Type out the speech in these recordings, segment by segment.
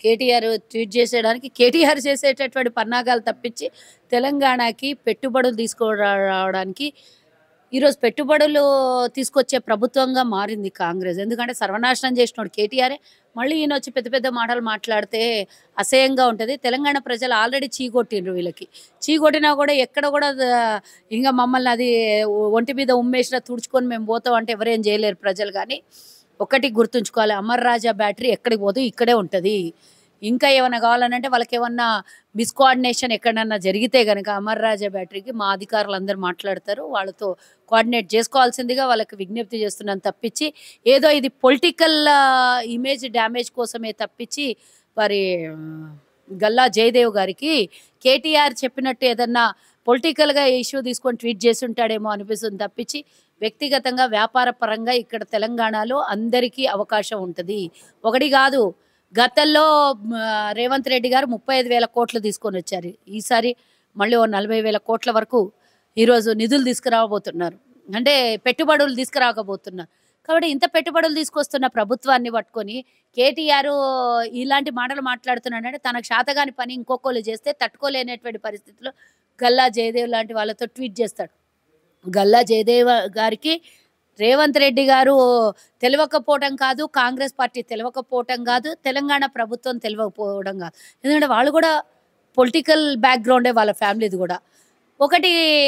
KTR tweet చేసేయడానికి KTR చేసేటటువంటి పన్నాగాలు తప్పించి తెలంగాణకి పెట్టుబడులు తీసుకురావడానికి ఈరోజు పెట్టుబడులు తీసుకొచ్చే ప్రభుత్వంగా మారింది కాంగ్రెస్. ఎందుకంటే సర్వనాశనం చేసినోడు కేటీఆరే. మళ్ళీ ఈయన వచ్చి పెద్ద పెద్ద మాటలు మాట్లాడితే అసహ్యంగా ఉంటుంది. తెలంగాణ ప్రజలు ఆల్రెడీ చీకొట్టిండ్రు వీళ్ళకి. చీకొట్టినా కూడా ఎక్కడ కూడా ఇంకా మమ్మల్ని అది ఒంటి మీద ఉమ్మేసినా తుడుచుకొని మేము పోతాం అంటే ఎవరేం చేయలేరు ప్రజలు. కానీ ఒకటి గుర్తుంచుకోవాలి, అమర్ రాజా బ్యాటరీ ఎక్కడికి పోదు ఇక్కడే ఉంటుంది. ఇంకా ఏమైనా కావాలనంటే వాళ్ళకి ఏమన్నా మిస్కోఆర్డినేషన్ ఎక్కడన్నా జరిగితే కనుక అమర్ రాజా బ్యాటరీకి మా అధికారులు అందరూ మాట్లాడతారు, వాళ్ళతో కోఆర్డినేట్ చేసుకోవాల్సిందిగా వాళ్ళకి విజ్ఞప్తి చేస్తున్నాను తప్పించి ఏదో ఇది పొలిటికల్ ఇమేజ్ డ్యామేజ్ కోసమే తప్పించి వారి గల్లా జయదేవ్ గారికి కేటీఆర్ చెప్పినట్టు ఏదన్నా పొలిటికల్గా ఇష్యూ తీసుకొని ట్వీట్ చేసి ఉంటాడేమో అనిపిస్తుంది తప్పించి వ్యక్తిగతంగా వ్యాపార పరంగా ఇక్కడ తెలంగాణలో అందరికీ అవకాశం ఉంటుంది. ఒకటి కాదు, గతంలో రేవంత్ రెడ్డి గారు 35,000 కోట్లు తీసుకొని వచ్చారు. ఈసారి మళ్ళీ 40,000 కోట్ల వరకు ఈరోజు నిధులు తీసుకురాబోతున్నారు, అంటే పెట్టుబడులు తీసుకురాకపోతున్నారు. కాబట్టి ఇంత పెట్టుబడులు తీసుకొస్తున్న ప్రభుత్వాన్ని పట్టుకొని కేటీఆర్ ఇలాంటి మాటలు మాట్లాడుతున్నాడంటే తనకు శాతగాని పని ఇంకొకళ్ళు చేస్తే తట్టుకోలేనటువంటి పరిస్థితిలో గల్లా జయదేవ్ లాంటి వాళ్ళతో ట్వీట్ చేస్తాడు. గల్లా జయదేవ్ గారికి రేవంత్ రెడ్డి గారు తెలియకపోవడం కాదు, కాంగ్రెస్ పార్టీ తెలియకపోవడం కాదు, తెలంగాణ ప్రభుత్వం తెలియకపోవడం కాదు. ఎందుకంటే వాళ్ళు కూడా పొలిటికల్ బ్యాక్గ్రౌండే వాళ్ళ ఫ్యామిలీది కూడా. ఒకటి,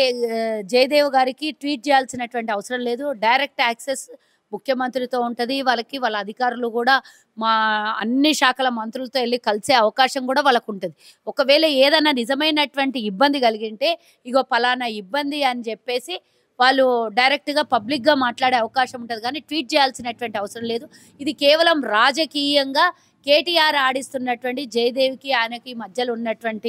జయదేవ్ గారికి ట్వీట్ చేయాల్సినటువంటి అవసరం లేదు. డైరెక్ట్ యాక్సెస్ ముఖ్యమంత్రితో ఉంటుంది. వాళ్ళకి వాళ్ళ అధికారులు కూడా మా అన్ని శాఖల మంత్రులతో వెళ్ళి కలిసే అవకాశం కూడా వాళ్ళకు ఉంటుంది. ఒకవేళ ఏదైనా నిజమైనటువంటి ఇబ్బంది కలిగింటే ఇగో పలానా ఇబ్బంది అని చెప్పేసి వాళ్ళు డైరెక్ట్గా పబ్లిక్గా మాట్లాడే అవకాశం ఉంటుంది. కానీ ట్వీట్ చేయాల్సినటువంటి అవసరం లేదు. ఇది కేవలం రాజకీయంగా కేటీఆర్ ఆడిస్తున్నటువంటి జయదేవ్కి ఆయనకి మధ్యలో ఉన్నటువంటి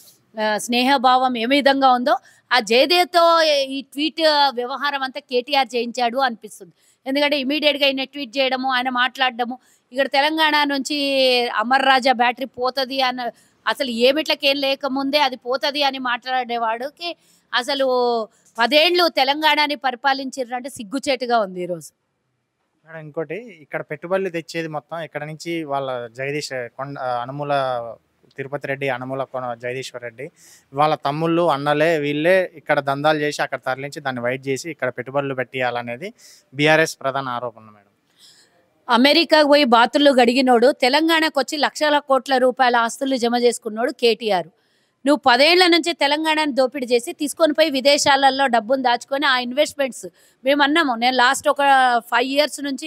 స్నేహభావం ఏ విధంగా ఉందో ఆ జయదేవ్తో ఈ ట్వీట్ వ్యవహారం అంతా కేటీఆర్ చేయించాడు అనిపిస్తుంది. ఎందుకంటే ఇమీడియట్గా ఆయన ట్వీట్ చేయడము, ఆయన మాట్లాడడము, ఇక్కడ తెలంగాణ నుంచి అమర్ రాజా బ్యాటరీ పోతుంది అని అసలు ఏమిట్లకేం లేకముందే అది పోతుంది అని మాట్లాడేవాడికి అసలు 10 ఏళ్ళు తెలంగాణని పరిపాలించారంటే సిగ్గుచేటుగా ఉంది ఈరోజు. ఇంకోటి, ఇక్కడ పెట్టుబడులు తెచ్చేది మొత్తం ఇక్కడ నుంచి వాళ్ళ జగదీష్ కొండ అనుమూల తిరుపతి రెడ్డి, అనుమూల జగదీశ్వర్ రెడ్డి వాళ్ళ తమ్ముళ్ళు అన్నలే వీళ్ళే ఇక్కడ దందాలు చేసి అక్కడ తరలించి దాన్ని వైట్ చేసి ఇక్కడ పెట్టుబడులు పెట్టియాలనేది బీఆర్ఎస్ ప్రధాన ఆరోపణ మేడం. అమెరికాకు పోయి బాతులు గడిగినోడు తెలంగాణకు వచ్చి లక్షల కోట్ల రూపాయల ఆస్తులు జమ చేసుకున్నాడు కేటీఆర్. నువ్వు 10 ఏళ్ల నుంచి తెలంగాణను దోపిడీ చేసి తీసుకొని పోయి విదేశాలలో డబ్బును దాచుకొని ఆ ఇన్వెస్ట్మెంట్స్ మేము అన్నాము. నేను లాస్ట్ ఒక 5 years నుంచి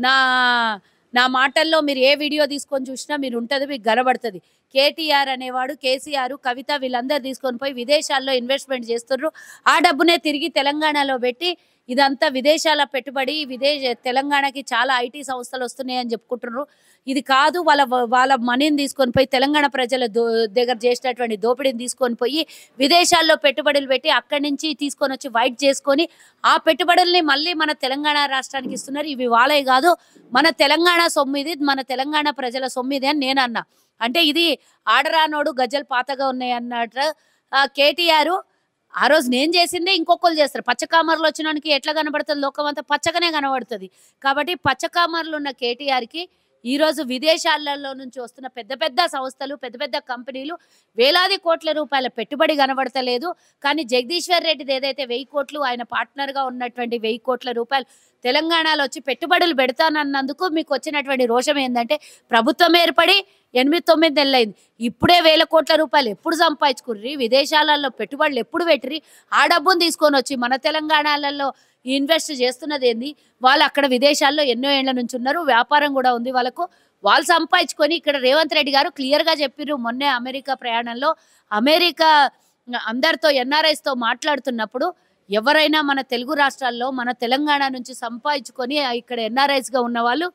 నా మాటల్లో మీరు ఏ వీడియో తీసుకొని చూసినా మీరు ఉంటుంది, మీకు కనబడుతుంది. కేటీఆర్ అనేవాడు, కేసీఆర్, కవిత వీళ్ళందరూ తీసుకొని పోయి విదేశాల్లో ఇన్వెస్ట్మెంట్ చేస్తున్నారు. ఆ డబ్బునే తిరిగి తెలంగాణలో పెట్టి ఇదంతా విదేశాల పెట్టుబడి, తెలంగాణకి చాలా ఐటీ సంస్థలు వస్తున్నాయని చెప్పుకుంటున్నారు. ఇది కాదు, వాళ్ళ మనీని తీసుకొని పోయి తెలంగాణ ప్రజల దగ్గర చేసినటువంటి దోపిడీని తీసుకొని పోయి విదేశాల్లో పెట్టుబడులు పెట్టి అక్కడి నుంచి తీసుకొని వచ్చి వైట్ చేసుకొని ఆ పెట్టుబడుల్ని మళ్ళీ మన తెలంగాణ రాష్ట్రానికి ఇస్తున్నారు. ఇవి వాళ్ళే కాదు, మన తెలంగాణ సొమ్మిది, మన తెలంగాణ ప్రజల సొమ్మిది అని నేను అన్నా. అంటే ఇది ఆడరానోడు గజ్జలు పాతగా ఉన్నాయి అన్నట్టు కేటీఆర్ ఆ రోజు నేను చేసిందే ఇంకొకరు చేస్తారు. పచ్చకామర్లు వచ్చినానికి ఎట్లా కనబడుతుంది, లోకం అంతా పచ్చగానే కనబడుతుంది. కాబట్టి పచ్చకామర్లు ఉన్న కేటీఆర్కి ఈరోజు విదేశాలలో నుంచి వస్తున్న పెద్ద పెద్ద సంస్థలు, పెద్ద పెద్ద కంపెనీలు వేలాది కోట్ల రూపాయల పెట్టుబడి కనబడతలేదు. కానీ జగదీశ్వర్ రెడ్డిది ఏదైతే 1000 కోట్లు ఆయన పార్ట్నర్గా ఉన్నటువంటి 1000 కోట్ల రూపాయలు తెలంగాణలో వచ్చి పెట్టుబడులు పెడతానన్నందుకు మీకు వచ్చినటువంటి రోషం ఏంటంటే ప్రభుత్వం ఏర్పడి 8-9 నెలలైంది, ఇప్పుడే 1000 కోట్ల రూపాయలు ఎప్పుడు సంపాదించుకుర్రి, విదేశాలలో పెట్టుబడులు ఎప్పుడు పెట్టిరి, ఆ డబ్బును తీసుకొని వచ్చి మన తెలంగాణలలో ఇన్వెస్ట్ చేస్తున్నది ఏంది? వాళ్ళు అక్కడ విదేశాల్లో ఎన్నో ఏళ్ల నుంచి ఉన్నారు, వ్యాపారం కూడా ఉంది వాళ్ళకు, వాళ్ళు సంపాదించుకొని ఇక్కడ రేవంత్ రెడ్డి గారు క్లియర్గా చెప్పిర్రు. మొన్నే అమెరికా ప్రయాణంలో అమెరికా అందరితో ఎన్ఆర్ఐస్తో మాట్లాడుతున్నప్పుడు ఎవరైనా మన తెలుగు రాష్ట్రాల్లో మన తెలంగాణ నుంచి సంపాదించుకొని ఇక్కడ ఎన్ఆర్ఐస్గా ఉన్న వాళ్ళు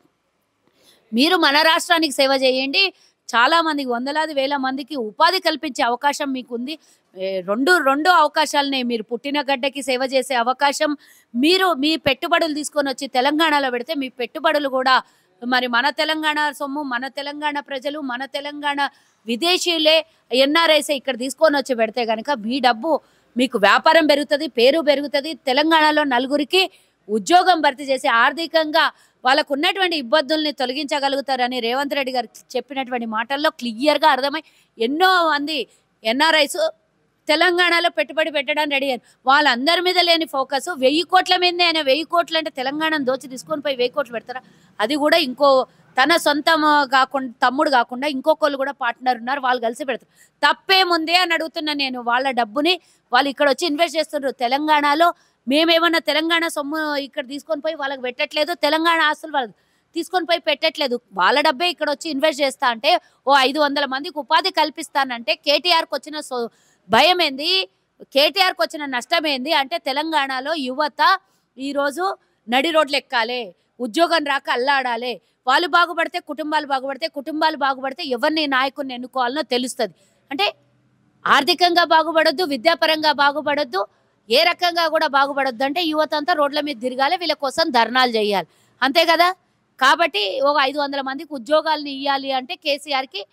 మీరు మన రాష్ట్రానికి సేవ చేయండి, చాలామందికి వందలాది వేల మందికి ఉపాధి కల్పించే అవకాశం మీకుంది. రెండు అవకాశాలనే, మీరు పుట్టిన గడ్డకి సేవ చేసే అవకాశం, మీరు మీ పెట్టుబడులు తీసుకొని వచ్చి తెలంగాణలో పెడితే మీ పెట్టుబడులు కూడా మరి మన తెలంగాణ సొమ్ము, మన తెలంగాణ ప్రజలు, మన తెలంగాణ విదేశీయులే ఎన్ఆర్ఐసే ఇక్కడ తీసుకొని వచ్చి పెడితే కనుక మీ డబ్బు మీకు వ్యాపారం పెరుగుతుంది, పేరు పెరుగుతుంది, తెలంగాణలో నలుగురికి ఉద్యోగం భర్తీ చేసి ఆర్థికంగా వాళ్ళకు ఉన్నటువంటి ఇబ్బందుల్ని తొలగించగలుగుతారని రేవంత్ రెడ్డి గారు చెప్పినటువంటి మాటల్లో క్లియర్గా అర్థమై ఎన్నో మంది ఎన్ఆర్ఐస్ తెలంగాణలో పెట్టుబడి పెట్టడానికి రెడీ అయ్యారు. వాళ్ళందరి మీద లేని ఫోకస్ 1000 కోట్ల మీదనే. ఆయన 1000 కోట్లు అంటే తెలంగాణను దోచి తీసుకొని పోయి 1000 కోట్లు పెడతారా? అది కూడా ఇంకో తన సొంతం కాకుండా తమ్ముడు కాకుండా ఇంకొకళ్ళు కూడా పార్ట్నర్ ఉన్నారు, వాళ్ళు కలిసి పెడతారు. తప్పేముంది అని అడుగుతున్నా నేను. వాళ్ళ డబ్బుని వాళ్ళు ఇక్కడ వచ్చి ఇన్వెస్ట్ చేస్తున్నారు తెలంగాణలో. మేమేమన్నా తెలంగాణ సొమ్ము ఇక్కడ తీసుకొని పోయి వాళ్ళకి పెట్టట్లేదు, తెలంగాణ ఆస్తులు వాళ్ళకి తీసుకొని పోయి పెట్టట్లేదు. వాళ్ళ డబ్బే ఇక్కడ వచ్చి ఇన్వెస్ట్ చేస్తా అంటే ఓ 500 మందికి ఉపాధి కల్పిస్తానంటే కేటీఆర్కి వచ్చిన భయం ఏంది, కేటీఆర్కి వచ్చిన నష్టం ఏంది అంటే తెలంగాణలో యువత ఈరోజు నడి రోడ్లు ఎక్కాలి, ఉద్యోగం రాక అల్లాడాలి. వాళ్ళు బాగుపడితే కుటుంబాలు బాగుపడితే, కుటుంబాలు బాగుపడితే ఎవరిని నాయకుడిని ఎన్నుకోవాలనో తెలుస్తుంది. అంటే ఆర్థికంగా బాగుపడొద్దు, విద్యాపరంగా బాగుపడొద్దు, ఏ రకంగా కూడా బాగుపడొద్దు అంటే యువత అంతా రోడ్ల మీద తిరగాలి, వీళ్ళ కోసం ధర్నాలు చేయాలి, అంతే కదా. కాబట్టి ఒక 500 మందికి ఉద్యోగాలను ఇవ్వాలి అంటే కేసీఆర్కి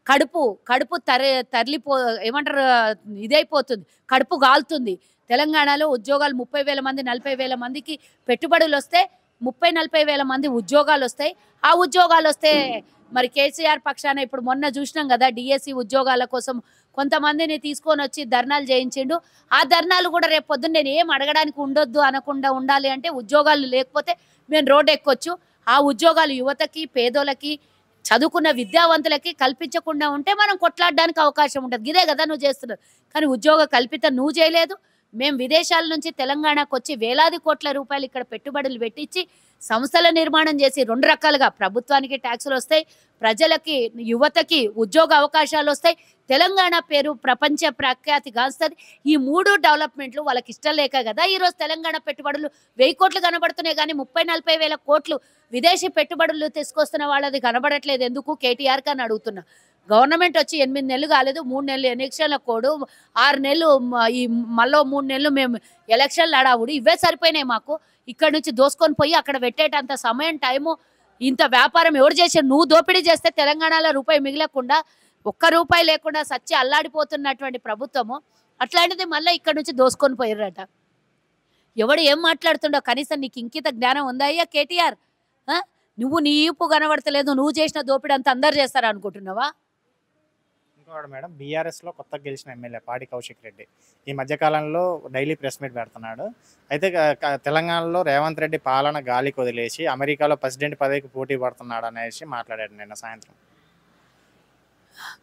కడుపు తరలిపో ఏమంటారు ఇదైపోతుంది, కడుపు గాలుతుంది. తెలంగాణలో ఉద్యోగాలు 30,000 మంది 40,000 మందికి పెట్టుబడులు వస్తే 30-40 వేల మంది ఉద్యోగాలు వస్తాయి. ఆ ఉద్యోగాలు వస్తే మరి కేసీఆర్ పక్షాన ఇప్పుడు మొన్న చూసినాం కదా, డిఎస్సి ఉద్యోగాల కోసం కొంతమందిని తీసుకొని వచ్చి ధర్నాలు చేయించిండు. ఆ ధర్నాలు కూడా రేపు పొద్దున్న నేను ఏం అడగడానికి ఉండొద్దు అనకుండా ఉండాలి అంటే ఉద్యోగాలు లేకపోతే మేము రోడ్డు ఎక్కొచ్చు. ఆ ఉద్యోగాలు యువతకి, పేదోళ్ళకి, చదువుకున్న విద్యావంతులకి కల్పించకుండా ఉంటే మనం కొట్లాడడానికి అవకాశం ఉంటుంది. ఇదే కదా నువ్వు చేస్తున్నావు. కానీ ఉద్యోగ కల్పితం నువ్వు చేయలేదు. మేము విదేశాల నుంచి తెలంగాణకు వచ్చి వేలాది కోట్ల రూపాయలు ఇక్కడ పెట్టుబడులు పెట్టించి సంస్థల నిర్మాణం చేసి 2 రకాలుగా ప్రభుత్వానికి ట్యాక్సులు వస్తాయి, ప్రజలకి యువతకి ఉద్యోగ అవకాశాలు వస్తాయి, తెలంగాణ పేరు ప్రపంచ ప్రఖ్యాతి గాంచుతుంది. ఈ 3 డెవలప్మెంట్లు వాళ్ళకి ఇష్టం లేక కదా ఈరోజు తెలంగాణ పెట్టుబడులు 1000 కోట్లు కనబడుతున్నాయి, కానీ 30-40 వేల కోట్లు విదేశీ పెట్టుబడులు తీసుకొస్తున్న వాళ్ళది కనబడట్లేదు. ఎందుకు కేటీఆర్ అని అడుగుతున్నా. గవర్నమెంట్ వచ్చి 8 నెలలు కాలేదు, 3 నెలలు ఎలక్షన్ల కోడు, 6 నెలలు ఈ మళ్ళీ 3 నెలలు మేము ఎలక్షన్లు ఆడావుడు, ఇవే సరిపోయినాయి మాకు. ఇక్కడ నుంచి దోసుకొని పోయి అక్కడ పెట్టేటంత సమయం, టైము, ఇంత వ్యాపారం ఎవరు చేశారు? నువ్వు దోపిడీ చేస్తే తెలంగాణలో రూపాయి మిగలకుండా, ఒక్క రూపాయి లేకుండా సచ్చి అల్లాడిపోతున్నటువంటి ప్రభుత్వము అట్లాంటిది మళ్ళీ ఇక్కడ నుంచి దోసుకొని పోయారట. ఎవడు ఏం మాట్లాడుతుండో కనీసం నీకు ఇంకిత జ్ఞానం ఉందా అయ్యా కేటీఆర్? నువ్వు నీ ఈపు కనబడతలేదు, నువ్వు చేసిన దోపిడీ అంతా అందరు చేస్తారా అనుకుంటున్నావా? ఇంకోటి మేడం, బీఆర్ఎస్లో కొత్తగా గెలిచిన ఎమ్మెల్యే పాడి కౌశిక్ రెడ్డి ఈ మధ్యకాలంలో డైలీ ప్రెస్ మీట్ పెడుతున్నాడు. అయితే తెలంగాణలో రేవంత్ రెడ్డి పాలన గాలికి వదిలేసి అమెరికాలో ప్రెసిడెంట్ పదవికి పోటీ పడుతున్నాడు అనేసి మాట్లాడాడు నిన్న సాయంత్రం.